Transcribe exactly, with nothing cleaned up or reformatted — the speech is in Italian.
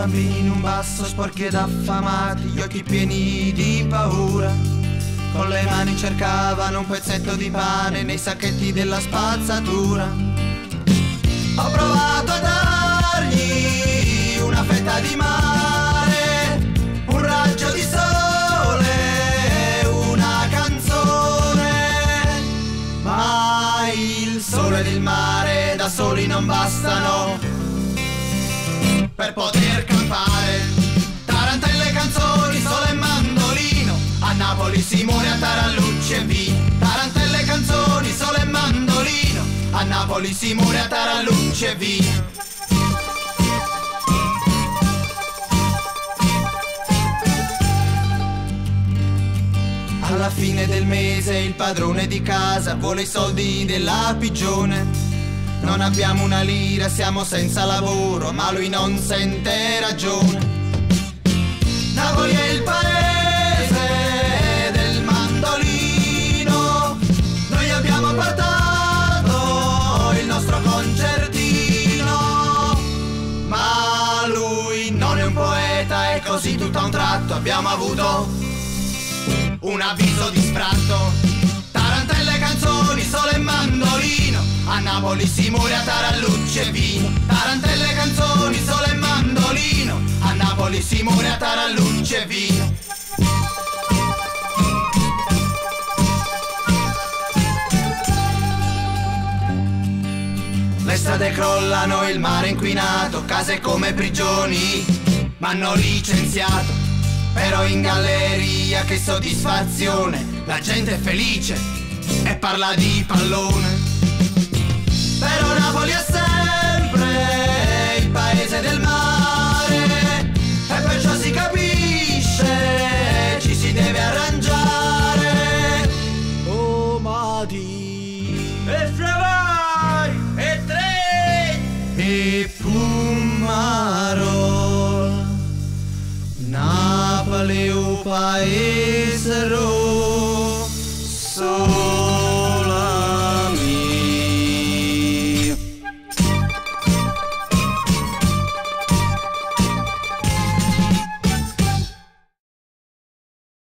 bambini in un basso sporchi ed affamati, gli occhi pieni di paura, con le mani cercavano un pezzetto di pane nei sacchetti della spazzatura. Ho provato a dargli una fetta di mare, un raggio di sole, una canzone, ma il sole ed il mare da soli non bastano per poter campare. Tarantelle, canzoni, sole e mandolino, a Napoli si muore a tarallucci e vino. Tarantelle, canzoni, sole e mandolino, a Napoli si muore a tarallucci e vino. Alla fine del mese il padrone di casa vuole i soldi della pigione. Non abbiamo una lira, siamo senza lavoro, ma lui non sente ragione. Napoli è il paese del mandolino, noi abbiamo portato il nostro concertino, ma lui non è un poeta e così tutto a un tratto abbiamo avuto un avviso di sfratto. Tarantelle, canzoni, sole e mandolino, a Napoli si muore a tarallucci e vino. Tarantelle, canzoni, sole e mandolino, a Napoli si muore a tarallucci e vino. Le strade crollano, il mare inquinato, case come prigioni, m'hanno licenziato, però in galleria che soddisfazione, la gente è felice e parla di pallone. Però Napoli è sempre il paese del mare e perciò si capisce, ci si deve arrangiare. Oh Madi e Fravai e tre e Pumarol, Napoli è un paese